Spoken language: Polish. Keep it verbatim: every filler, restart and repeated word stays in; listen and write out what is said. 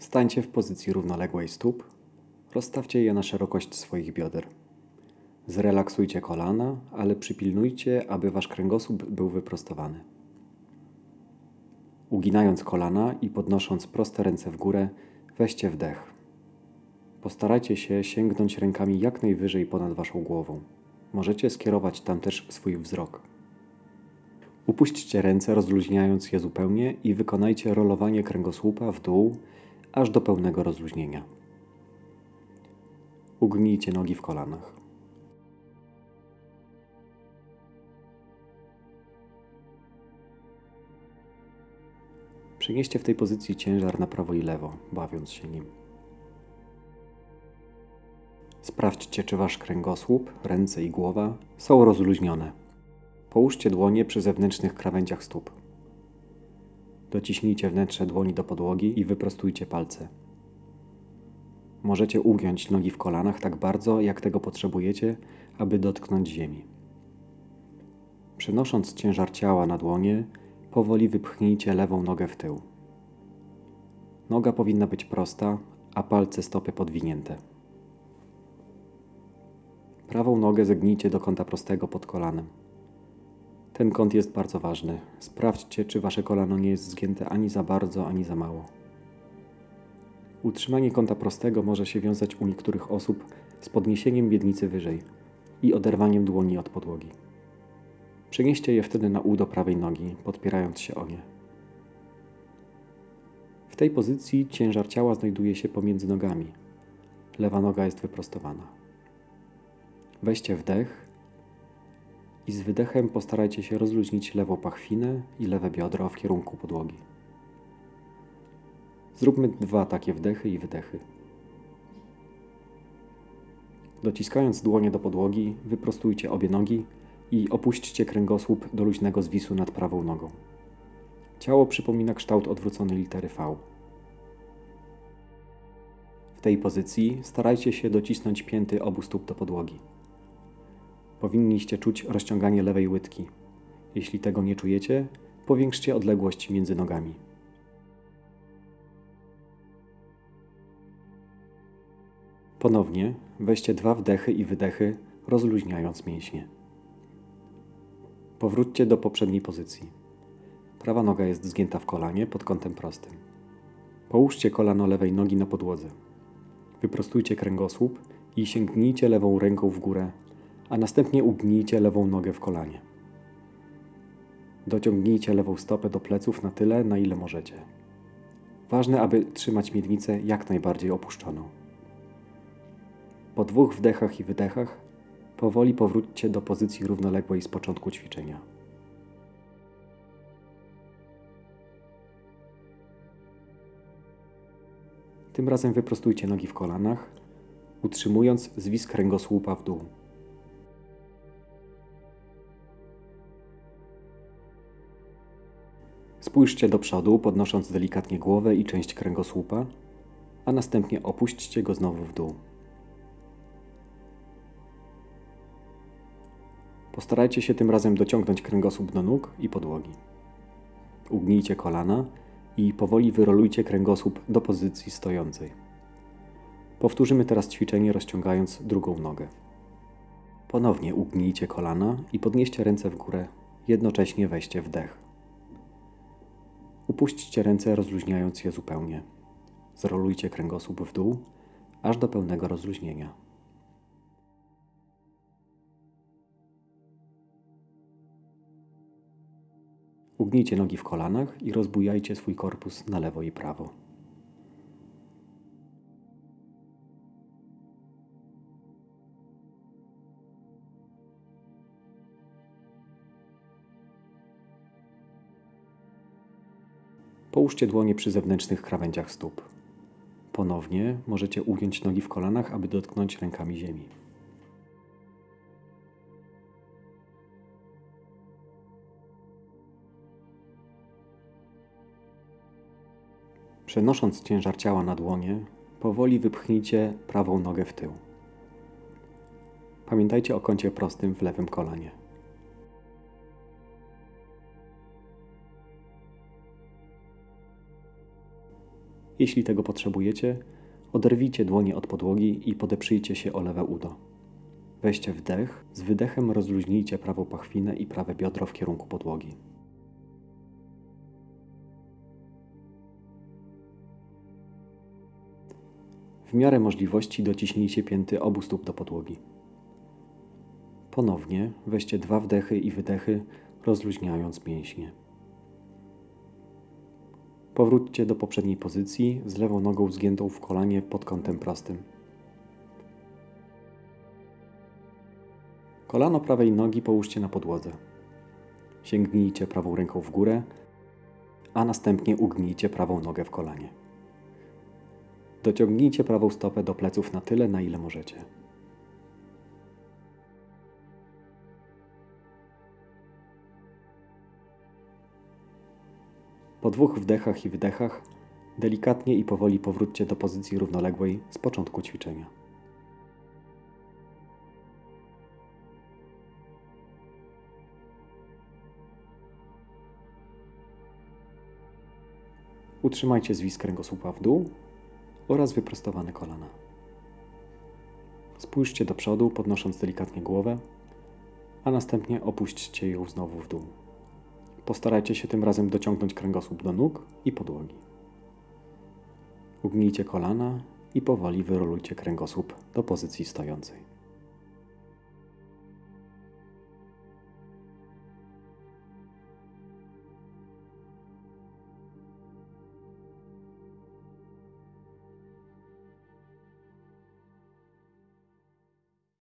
Stańcie w pozycji równoległej stóp, rozstawcie je na szerokość swoich bioder. Zrelaksujcie kolana, ale przypilnujcie, aby wasz kręgosłup był wyprostowany. Uginając kolana i podnosząc proste ręce w górę, weźcie wdech. Postarajcie się sięgnąć rękami jak najwyżej ponad waszą głową. Możecie skierować tam też swój wzrok. Upuśćcie ręce, rozluźniając je zupełnie i wykonajcie rolowanie kręgosłupa w dół, aż do pełnego rozluźnienia. Ugnijcie nogi w kolanach. Przenieście w tej pozycji ciężar na prawo i lewo, bawiąc się nim. Sprawdźcie, czy wasz kręgosłup, ręce i głowa są rozluźnione. Połóżcie dłonie przy zewnętrznych krawędziach stóp. Dociśnijcie wnętrze dłoni do podłogi i wyprostujcie palce. Możecie ugiąć nogi w kolanach tak bardzo, jak tego potrzebujecie, aby dotknąć ziemi. Przenosząc ciężar ciała na dłonie, powoli wypchnijcie lewą nogę w tył. Noga powinna być prosta, a palce stopy podwinięte. Prawą nogę zegnijcie do kąta prostego pod kolanem. Ten kąt jest bardzo ważny. Sprawdźcie, czy wasze kolano nie jest zgięte ani za bardzo, ani za mało. Utrzymanie kąta prostego może się wiązać u niektórych osób z podniesieniem miednicy wyżej i oderwaniem dłoni od podłogi. Przenieście je wtedy na udo prawej nogi, podpierając się o nie. W tej pozycji ciężar ciała znajduje się pomiędzy nogami. Lewa noga jest wyprostowana. Weźcie wdech i z wydechem postarajcie się rozluźnić lewą pachwinę i lewe biodro w kierunku podłogi. Zróbmy dwa takie wdechy i wydechy. Dociskając dłonie do podłogi, wyprostujcie obie nogi i opuśćcie kręgosłup do luźnego zwisu nad prawą nogą. Ciało przypomina kształt odwróconej litery V. W tej pozycji starajcie się docisnąć pięty obu stóp do podłogi. Powinniście czuć rozciąganie lewej łydki. Jeśli tego nie czujecie, powiększcie odległość między nogami. Ponownie weźcie dwa wdechy i wydechy, rozluźniając mięśnie. Powróćcie do poprzedniej pozycji. Prawa noga jest zgięta w kolanie pod kątem prostym. Połóżcie kolano lewej nogi na podłodze. Wyprostujcie kręgosłup i sięgnijcie lewą ręką w górę, a następnie ugnijcie lewą nogę w kolanie. Dociągnijcie lewą stopę do pleców na tyle, na ile możecie. Ważne, aby trzymać miednicę jak najbardziej opuszczoną. Po dwóch wdechach i wydechach powoli powróćcie do pozycji równoległej z początku ćwiczenia. Tym razem wyprostujcie nogi w kolanach, utrzymując zwis kręgosłupa w dół. Spójrzcie do przodu, podnosząc delikatnie głowę i część kręgosłupa, a następnie opuśćcie go znowu w dół. Postarajcie się tym razem dociągnąć kręgosłup do nóg i podłogi. Ugnijcie kolana i powoli wyrolujcie kręgosłup do pozycji stojącej. Powtórzymy teraz ćwiczenie, rozciągając drugą nogę. Ponownie ugnijcie kolana i podnieście ręce w górę, jednocześnie weźcie wdech. Upuśćcie ręce, rozluźniając je zupełnie. Zrolujcie kręgosłup w dół, aż do pełnego rozluźnienia. Ugnijcie nogi w kolanach i rozbujajcie swój korpus na lewo i prawo. Połóżcie dłonie przy zewnętrznych krawędziach stóp. Ponownie możecie ugiąć nogi w kolanach, aby dotknąć rękami ziemi. Przenosząc ciężar ciała na dłonie, powoli wypchnijcie prawą nogę w tył. Pamiętajcie o kącie prostym w lewym kolanie. Jeśli tego potrzebujecie, oderwijcie dłonie od podłogi i podeprzyjcie się o lewe udo. Weźcie wdech, z wydechem rozluźnijcie prawą pachwinę i prawe biodro w kierunku podłogi. W miarę możliwości dociśnijcie pięty obu stóp do podłogi. Ponownie weźcie dwa wdechy i wydechy, rozluźniając mięśnie. Powróćcie do poprzedniej pozycji z lewą nogą zgiętą w kolanie pod kątem prostym. Kolano prawej nogi połóżcie na podłodze. Sięgnijcie prawą ręką w górę, a następnie ugnijcie prawą nogę w kolanie. Dociągnijcie prawą stopę do pleców na tyle, na ile możecie. Po dwóch wdechach i wydechach delikatnie i powoli powróćcie do pozycji równoległej z początku ćwiczenia. Utrzymajcie zwis kręgosłupa w dół oraz wyprostowane kolana. Spójrzcie do przodu, podnosząc delikatnie głowę, a następnie opuśćcie ją znowu w dół. Postarajcie się tym razem dociągnąć kręgosłup do nóg i podłogi. Ugnijcie kolana i powoli wyrolujcie kręgosłup do pozycji stojącej.